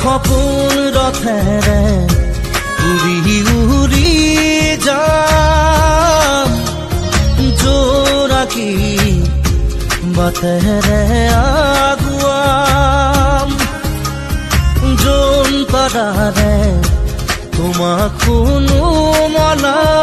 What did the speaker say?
সপোন ৰথেৰে উৰি উৰি যাম জোৰাকী বাটেৰে আগুৱাম যোন তৰাৰে তোমাক কোনো মনা